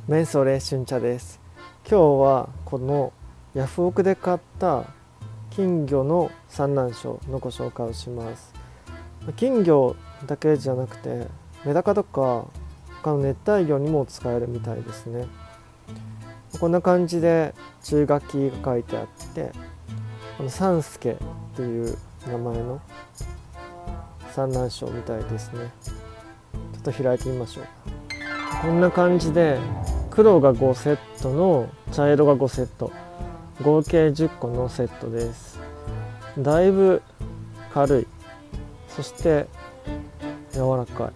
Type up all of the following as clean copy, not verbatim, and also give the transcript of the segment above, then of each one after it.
メンソーレ春茶です。今日はこのヤフオクで買った金魚の産卵床のご紹介をします。金魚だけじゃなくてメダカとか他の熱帯魚にも使えるみたいですね。こんな感じで注意書きが書いてあって、サンスケっていう名前の産卵床みたいですね。ちょっと開いてみましょう。こんな感じで黒が5セットの茶色が5セット、合計10個のセットです。だいぶ軽い、そして柔らかい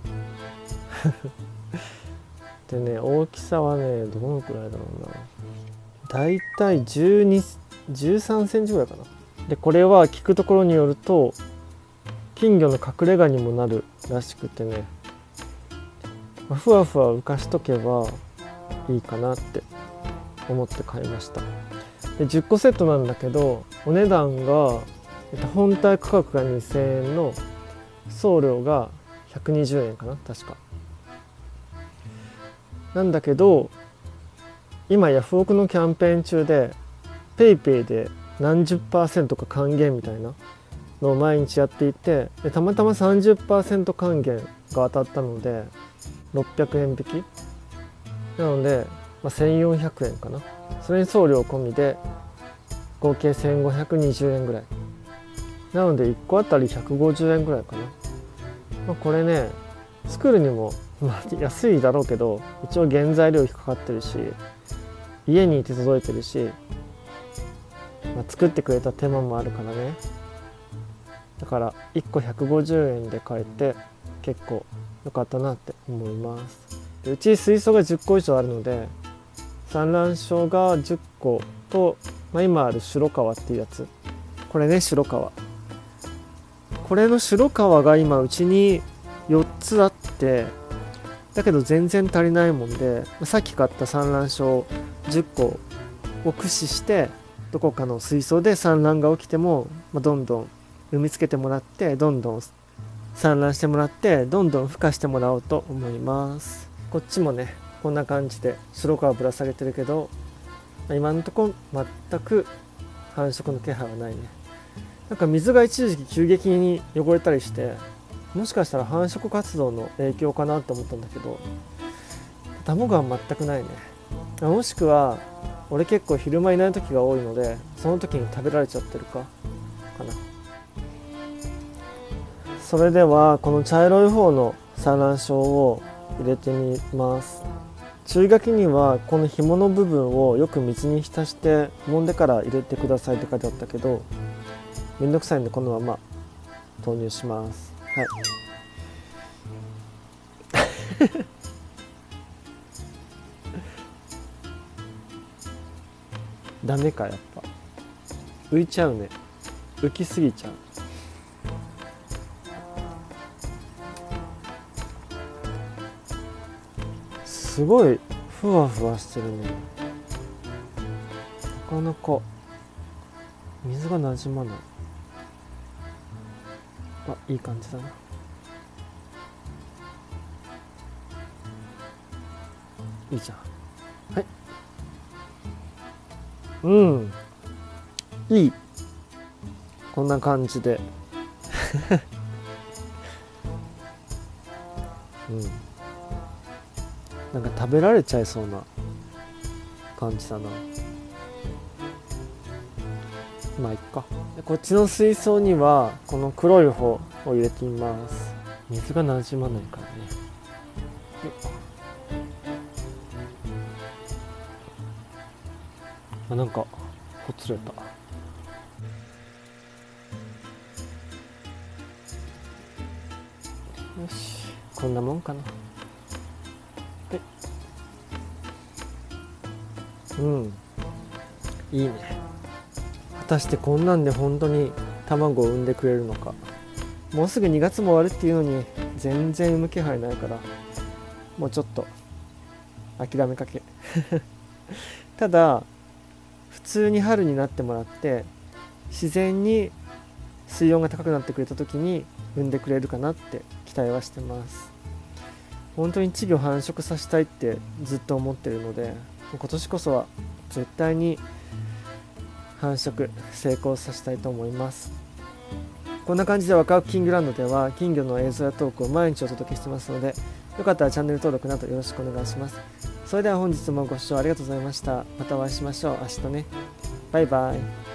でね、大きさはねどのくらいだろうな、だいたい13センチぐらいかな。でこれは聞くところによると金魚の隠れ家にもなるらしくてね、ふわふわ浮かしとけばいいかなって思って買いました。で10個セットなんだけど、お値段が本体価格が2000円の送料が120円かな、確かなんだけど、今ヤフオクのキャンペーン中でペイペイで何十%か還元みたいなのを毎日やっていて、でたまたま 30% 還元が当たったので600円引きなので、1400円かな。それに送料込みで合計1520円ぐらいなので1個あたり150円ぐらいかな。これね、作るにも、安いだろうけど一応原材料費かかってるし、家にいて届いてるし、作ってくれた手間もあるからね。だから1個150円で買えて結構良かったなって思います。でうち水槽が10個以上あるので、産卵床が10個と、今ある白川っていうやつ、これね、白川、これの白川が今うちに4つあって、だけど全然足りないもんで、さっき買った産卵床10個を駆使してどこかの水槽で産卵が起きても、どんどん産みつけてもらって、どんどん産卵してもらって、どんどん孵化してもらおうと思います。こっちもねこんな感じで白川ぶら下げてるけど、今のところ全く繁殖の気配はないね。なんか水が一時期急激に汚れたりして、もしかしたら繁殖活動の影響かなって思ったんだけど、卵は全くないね。もしくは俺結構昼間いない時が多いので、その時に食べられちゃってるかな。それではこの茶色い方の産卵床を入れてみます。注意書きにはこの紐の部分をよく水に浸して揉んでから入れてくださいって書いてあったけど、めんどくさいんでこのまま投入します。はいダメか、やっぱ浮いちゃうね、浮きすぎちゃう。すごいふわふわしてるね。なかなか水がなじまない。いい感じだな。いいじゃん。はい、いい。こんな感じでなんか食べられちゃいそうな感じだな。いっか。でこっちの水槽にはこの黒い方を入れてみます。水がなじまないからね。なんかほつれた。よし、こんなもんかな。いいね。果たしてこんなんで本当に卵を産んでくれるのか。もうすぐ2月も終わるっていうのに全然産む気配ないから、もうちょっと諦めかけただ普通に春になってもらって、自然に水温が高くなってくれた時に産んでくれるかなって期待はしてます。 本当に稚魚繁殖させたいってずっと思ってるので、今年こそは絶対に繁殖成功させたいと思います。こんな感じでワクワクキングランドでは金魚の映像やトークを毎日お届けしてますので、よかったらチャンネル登録などよろしくお願いします。それでは本日もご視聴ありがとうございました。またお会いしましょう。明日ね。バイバイ。